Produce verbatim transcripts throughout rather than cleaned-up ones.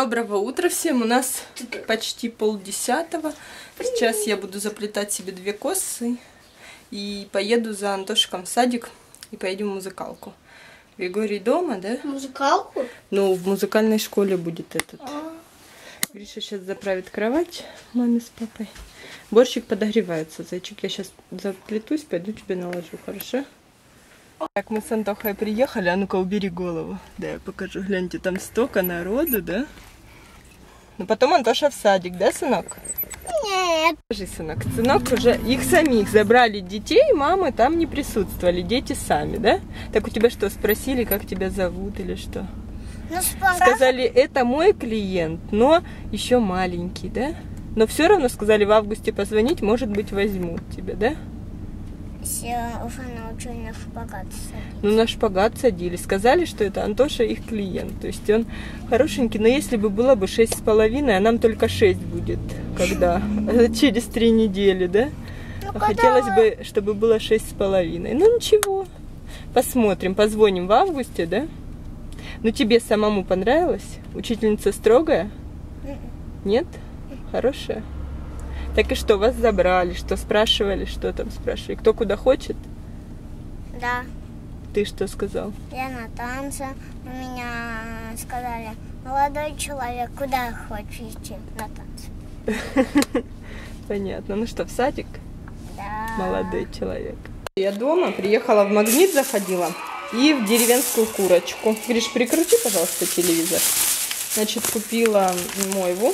Доброго утра всем, у нас почти полдесятого. Сейчас я буду заплетать себе две косы и поеду за Антошиком в садик и поедем в музыкалку. Григорий дома, да? Музыкалку? Ну, в музыкальной школе будет этот. А... Гриша сейчас заправит кровать маме с папой. Борщик подогревается, зайчик. Я сейчас заплетусь, пойду тебе наложу, хорошо? Так, мы с Антохой приехали, а ну-ка убери голову. Да, я покажу, гляньте, там столько народу, да? Ну потом Антоша в садик, да, сынок? Нет. Скажи, сынок, сынок уже, их самих забрали детей, мамы там не присутствовали, дети сами, да? Так у тебя что, спросили, как тебя зовут или что? Ну, сказали, это мой клиент, но еще маленький, да? Но все равно сказали, в августе позвонить, может быть, возьмут тебя, да? Все уже научили на шпагат садиться. Ну, на шпагат садились. Сказали, что это Антоша их клиент. То есть он хорошенький, но если бы было бы шесть с половиной, а нам только шесть будет, когда? Через три недели, да? Ну, а хотелось вы... бы, чтобы было шесть с половиной. Ну, ничего. Посмотрим, позвоним в августе, да? Ну, тебе самому понравилось? Учительница строгая? Нет? Хорошая? Так и что, вас забрали, что спрашивали, что там спрашивали? Кто куда хочет? Да. Ты что сказал? Я на танцы. У меня сказали, молодой человек, куда хочешь идти на танцы? Понятно. Ну что, в садик? Да. Молодой человек. Я дома, приехала в Магнит, заходила и в деревенскую курочку. Гриш, прикрути, пожалуйста, телевизор. Значит, купила мойву.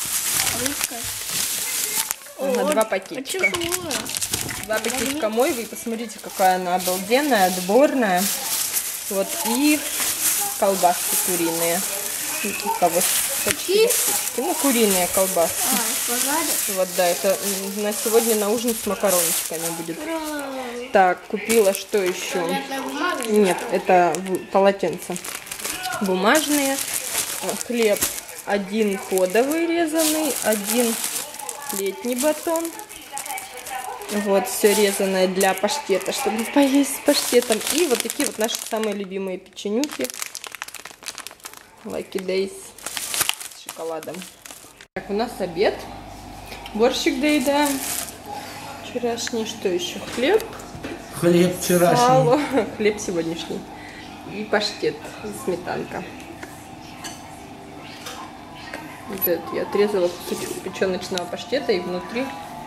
Ага, два пакетика. Два пакетика мойвы. И посмотрите, какая она обалденная, отборная. Вот. И колбаски куриные. Кого почти штучки. Ну, куриные колбаски. А, вот, да, это на сегодня на ужин с макарончиками будет. Так, купила что еще? Нет, это полотенце. Бумажные. Хлеб один подовый резанный, один летний батон. Вот, все резаное для паштета, чтобы поесть с паштетом. И вот такие вот наши самые любимые печенюхи. Lucky Days с шоколадом. Так, у нас обед. Борщик доедаем. Вчерашний, что еще? Хлеб. Хлеб вчерашний. Сало. Хлеб сегодняшний. И паштет, и сметанка. Вот это я отрезала кусочек печеночного паштета, и внутри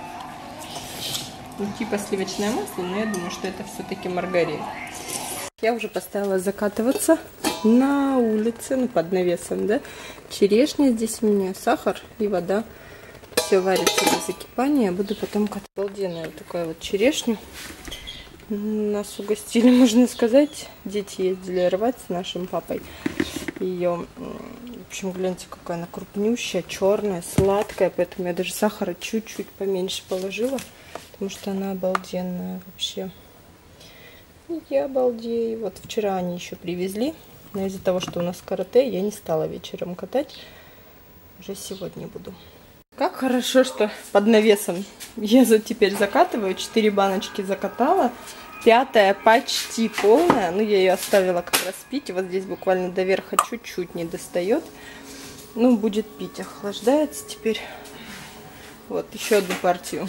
ну, типа сливочное масло, но я думаю, что это все-таки маргарин. Я уже поставила закатываться на улице, ну под навесом, да. Черешня здесь у меня, сахар и вода. Все варится до закипания. Я буду потом катать. Обалденная вот такая вот черешня. Нас угостили, можно сказать. Дети ездили рвать с нашим папой ее. В общем, гляньте, какая она крупнющая, черная, сладкая. Поэтому я даже сахара чуть-чуть поменьше положила. Потому что она обалденная вообще. Я обалдею. Вот вчера они еще привезли. Но из-за того, что у нас карате, я не стала вечером катать. Уже сегодня буду. Как хорошо, что под навесом я за теперь закатываю. Четыре баночки закатала. Пятая почти полная. Ну, я ее оставила как раз пить. Вот здесь буквально до верха чуть-чуть не достает. Ну, будет пить. Охлаждается теперь. Вот, еще одну партию.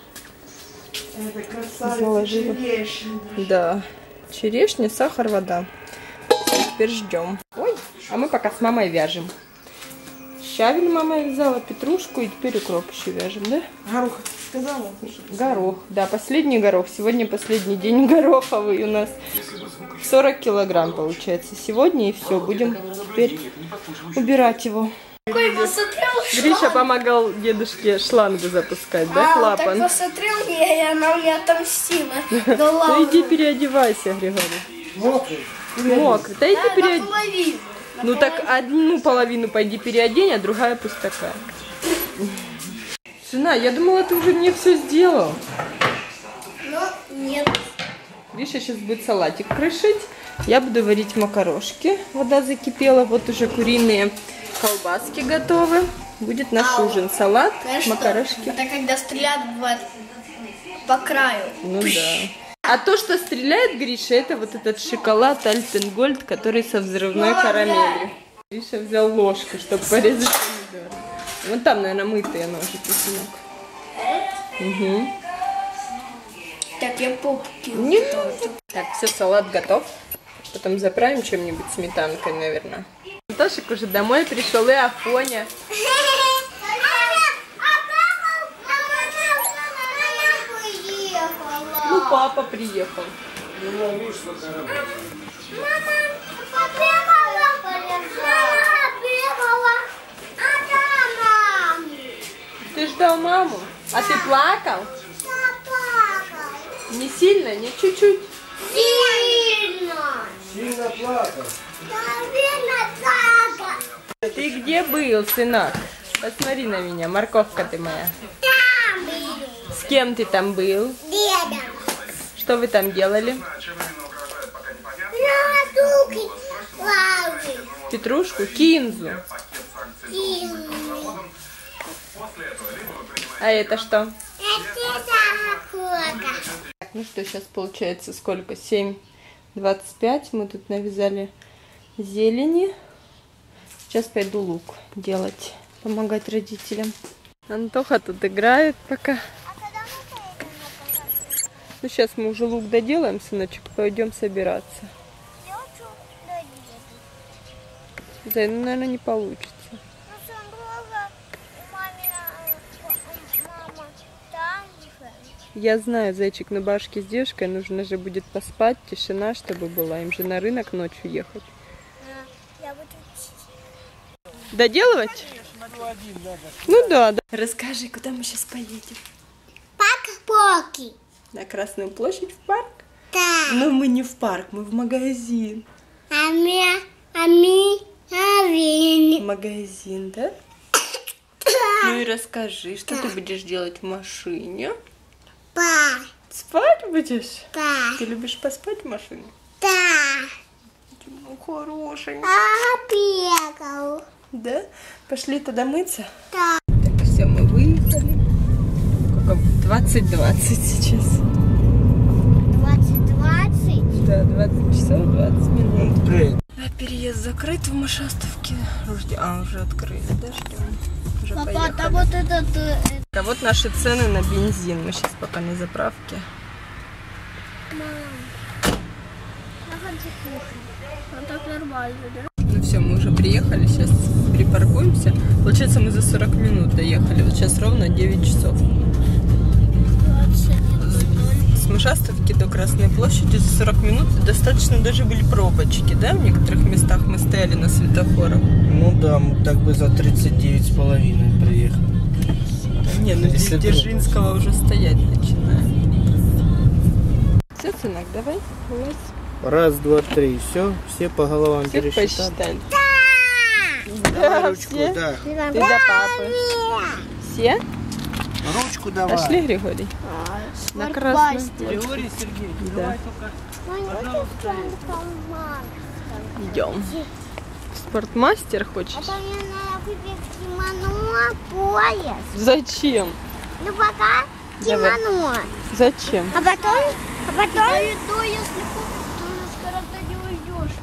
Это заложила. Черешня. Да. Черешня, сахар, вода. Теперь ждем. Ой, а мы пока с мамой вяжем. Щавель мама взяла, петрушку, и теперь укроп еще вяжем, да? Горох, сказала? Горох, да, последний горох. Сегодня последний день гороховый у нас. сорок килограмм получается сегодня, и все, будем теперь убирать его. Гриша помогал дедушке шлангу запускать, да, а, клапан? Так посмотрел я, и она мне отомстила. Ну иди переодевайся, Григорий. Мокрый. Мокрый, да иди переодевайся. Ну так одну половину пойди переодень, а другая пусть такая. Сына, я думала, ты уже мне все сделал. Но нет. Гриша сейчас будет салатик крышить. Я буду варить макарошки. Вода закипела. Вот уже куриные колбаски готовы. Будет наш а, ужин. Салат, знаешь, макарошки. Что? Это когда стреляют, бывает, по краю. Ну да. А то, что стреляет, Гриша, это вот этот шоколад Альпенгольд, который со взрывной карамелью. Гриша взял ложку, чтобы порезать помидоры. Вон там, наверное, мытые ножики, сынок. Угу. Так, я попки. Так, все, салат готов. Потом заправим чем-нибудь, сметанкой, наверное. Антошик уже домой пришел, и Афоня. Ну, папа приехал. Ты ждал маму? А ты плакал? Не сильно, не чуть-чуть. Сильно. Сильно плакал. Ты где был, сынок? Посмотри на меня, морковка ты моя. Там были. С кем ты там был? Деда. Что вы там делали? Радуги. Лавы. Петрушку? Кинзу. Сильные. А это что? Это Так, ну что, сейчас получается сколько? семь двадцать пять. Мы тут навязали зелени. Сейчас пойду лук делать, помогать родителям. Антоха тут играет пока. Ну, сейчас мы уже лук доделаем, сыночек, пойдем собираться. Да, ну, наверное, не получится. Я знаю, зайчик, на башке с девушкой нужно же будет поспать, тишина, чтобы была. Им же на рынок ночью ехать. Я буду... Доделывать? Ну да, да. Расскажи, куда мы сейчас поедем? Пак-поки. На Красную площадь, в парк? Да. Но мы не в парк, мы в магазин. А ми, а ми, а ви. Магазин, да? Ну и расскажи, что ты будешь делать в машине? Па. Спать будешь? Да. Ты любишь поспать в машине? Да. Ну, хороший. А бегал. Да? Пошли туда мыться? Да. Так, все, мы выехали. Сколько? двадцать двадцать сейчас. Двадцать двадцать. Да, двадцать часов двадцать минут. Открыт. А переезд закрыт в Машастовке. Жди... А, уже открыли, да, ждем. Уже Папа, поехали. а вот этот... э, А вот наши цены на бензин. Мы сейчас пока на заправке. Мам. Я хочу кушать. Ну так нормально, да? Ну все, мы уже приехали. Сейчас припаркуемся. Получается, мы за сорок минут доехали. Вот сейчас ровно девять часов. С Машастовки до Красной площади за сорок минут достаточно даже были пробочки, да? В некоторых местах мы стояли на светофорах. Ну да, мы так бы за тридцать девять с половиной приехали. Не, ну Если здесь Дзержинского уже стоять начинаем. Все, сынок, давай, вылазь. Раз, два, три, все, все по головам Всех пересчитали. посчитали. Давай Да, ручку, все. да. Ты за папы. Все? Ручку давай. Пошли, Григорий. На Красную. Григорий Сергеевич, Да. давай только, пожалуйста. Идем. Спортмастер хочешь? Это мне надо купить кимоно, пояс. Зачем? Ну пока Давай. кимоно. Зачем? А потом, а потом... Да, то если купишь, то уже скоро ты не уйдешь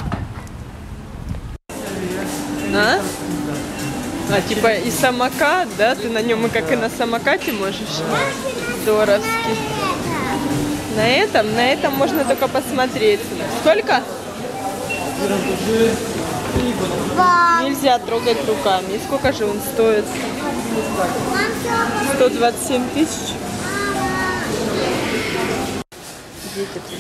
никак. А? А, типа и самокат, да? Ты на нем и как и на самокате можешь? Здоровски. На этом? На этом можно только посмотреть. Сколько? Пап, Нельзя трогать руками. И сколько же он стоит? сто двадцать семь тысяч. Дети тут.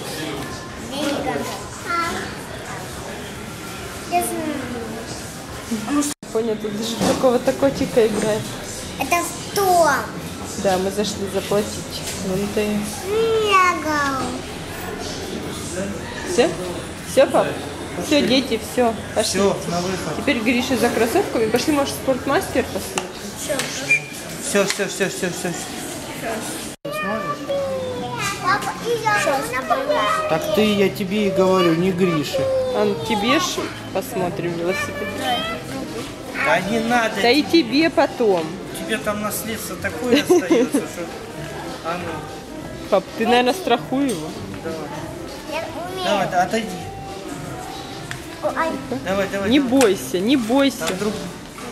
я знаю. Понял, тут даже в какого-то котика играет. Это что? Да, мы зашли заплатить. Вон ты. Мегал. Все? Все, пап? Все, дети, все. Пошли. Все, на выход. Теперь Гриша за кроссовками. Пошли, может, спортмастер посмотрим. Все, все, все, все, все. Папа, и я что? Так ты, я тебе и говорю, не Гриша. А тебе ж посмотрим велосипед. Да не надо, Да и тебе потом. тебе там наследство такое остается, что... А ну, Пап, ты, наверное, страхуй его. давай. Я умею. Давай, да, отойди. Ай. Давай, давай. Не давай. бойся, не бойся. А вдруг...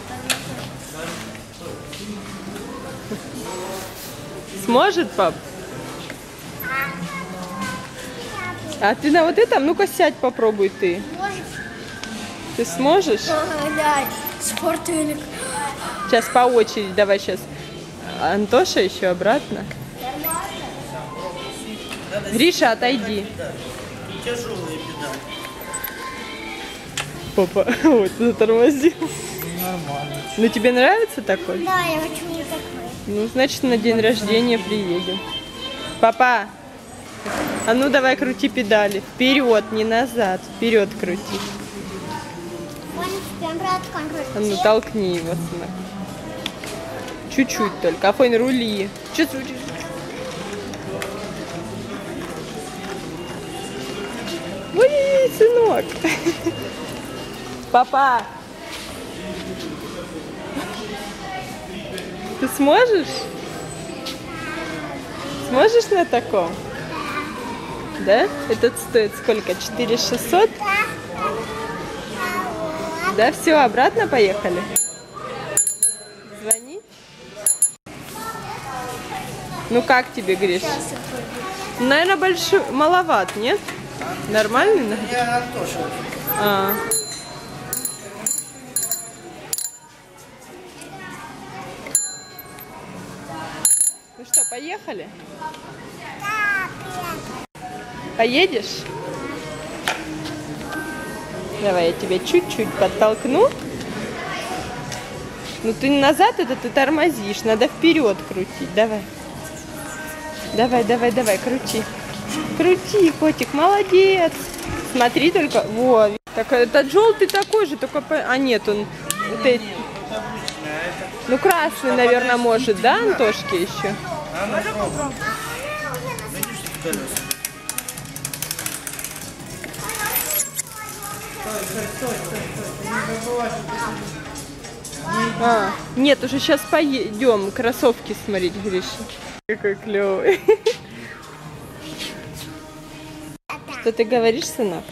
Сможет, пап? А ты на вот этом? Ну-ка сядь, попробуй ты. Может, Ты сможешь? погулять. Спортивник. Сейчас по очереди, давай сейчас. Антоша еще обратно. Гриша, отойди. Тяжелые педали. Папа, вот затормозил. Нормально. Ну тебе нравится такой? Да, я хочу не такой. Ну, значит, на день рождения приедем. Папа, а ну давай крути педали. Вперед, не назад. Вперед крути. А ну толкни его, сынок. Чуть-чуть только. Афонь, рули. Чуть-чуть. Ой, сынок. Папа. Ты сможешь? Сможешь на таком? Да? Этот стоит сколько? четыре тысячи шестьсот? Да, все, обратно поехали? Звони. Ну как тебе, Гриш? Наверное, большой, маловат, нет? Нормальный? Я Антоша. А. Ну что, поехали? Поедешь? Давай я тебя чуть-чуть подтолкну. Ну ты назад это ты тормозишь, надо вперед крутить. Давай. Давай, давай, давай, крути. Крути, котик, молодец. Смотри только. Во. Так, этот желтый такой же, только по... А нет, он. Вот эти. Ну красный, наверное, может, да, Антошки еще? А ну попробуй. Видишь, эти колеса? Стой, стой, стой, стой, стой. Не забывай, что ты... А, нет, уже сейчас пойдем кроссовки смотреть, Гриша. Какой клевый. Что ты говоришь, сынок?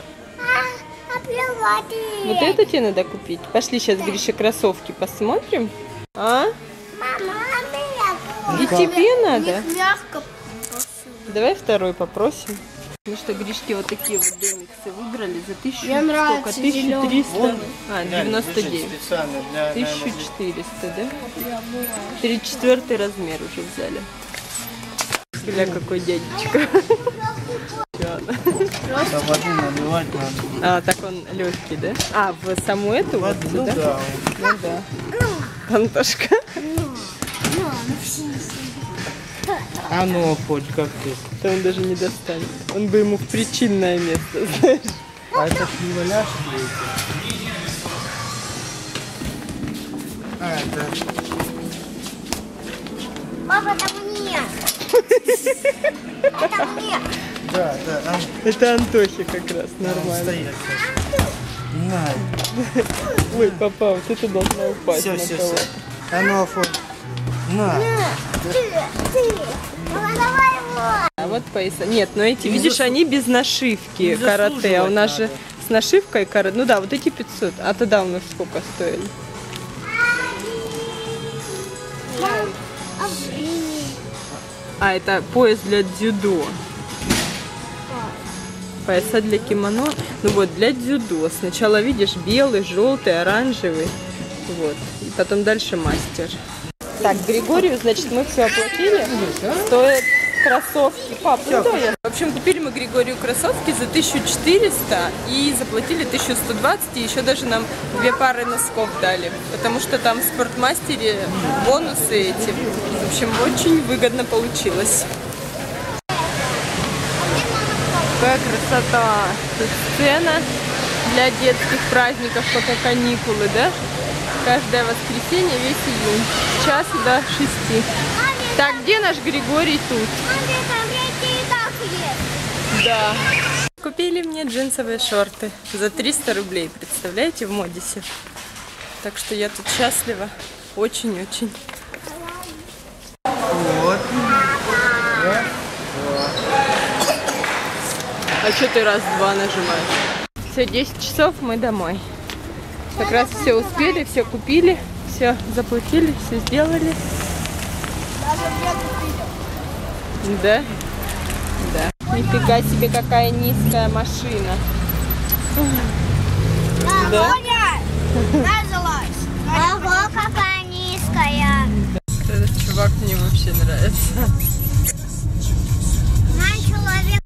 Вот это тебе надо купить. Пошли сейчас, Гриша, кроссовки посмотрим. А? И тебе надо? Мягко. Давай второй попросим. Ну что, Гришки вот такие вот домиксы выбрали за тысячу, Мне нравится сколько? тысячу триста, а, девяносто девять. Специально для... тысяча четыреста, да? тридцать четвёртый размер уже взяли. Гля, какой дядечка. Да, воды наливать надо. А, так он легкий, да? А, в саму эту вот Ну сюда? да. Ну да. Антошка. А ну, хоть как ты. То он даже не достанет. Он бы ему в причинное место, знаешь. А это ж не валяшь, А, это... Папа, это мне. Это мне. Да, да. А, Это Антохе как раз нормально. стоять. На. Ой, папа, вот это должна упасть Все, на все, кого-то. все. А ну, Афон. На. Ты, ты. Давай, давай его. А вот пояса. Нет, но эти, видишь, они без нашивки Не карате. А у нас же надо. с нашивкой карате. Ну да, вот эти пятьсот. А тогда у нас сколько стоили? А, это пояс для дзюдо. Пояса для кимоно. Ну вот, для дзюдо. Сначала видишь белый, желтый, оранжевый. Вот. И потом дальше мастер. Так, Григорию, значит, мы все оплатили. Стоит кроссовки. Пап, ну да я. В общем, купили мы Григорию кроссовки за тысячу четыреста и заплатили тысячу сто двадцать. И еще даже нам две пары носков дали. Потому что там в спортмастере бонусы эти. В общем, очень выгодно получилось. Какая красота! Тут сцена для детских праздников, пока каникулы, да? Каждое воскресенье, весь июнь. С часу до шести. Так, где наш Григорий? Тут. Да. Купили мне джинсовые шорты за триста рублей. Представляете, в Модисе. Так что я тут счастлива. Очень-очень. Вот. А что ты раз-два нажимаешь? Все, десять часов, мы домой. Как раз все успели, все купили, все заплатили, все сделали. Даже мне купили. Да? Да. Нифига себе, какая низкая машина. Да? Ого, какая низкая. Этот чувак мне вообще нравится. Мой человек.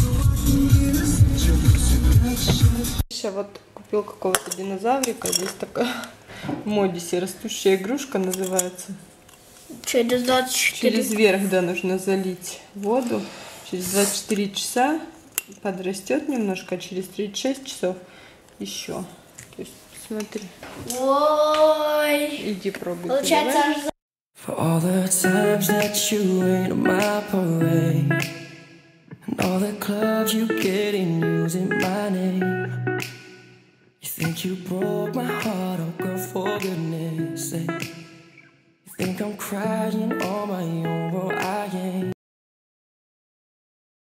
Я вот купил какого-то динозаврика. Здесь такая в модисе растущая игрушка называется. Через двадцать четыре. Через верх, да, нужно залить воду. Через двадцать четыре часа подрастет немножко, а через тридцать шесть часов еще. То есть, смотри. Ой. Иди пробуй. Получается, аж за... For all the times that you ain't on my parade, and all the clubs you get in using my name. You think you broke my heart, oh girl, for goodness sake. You think I'm crying on my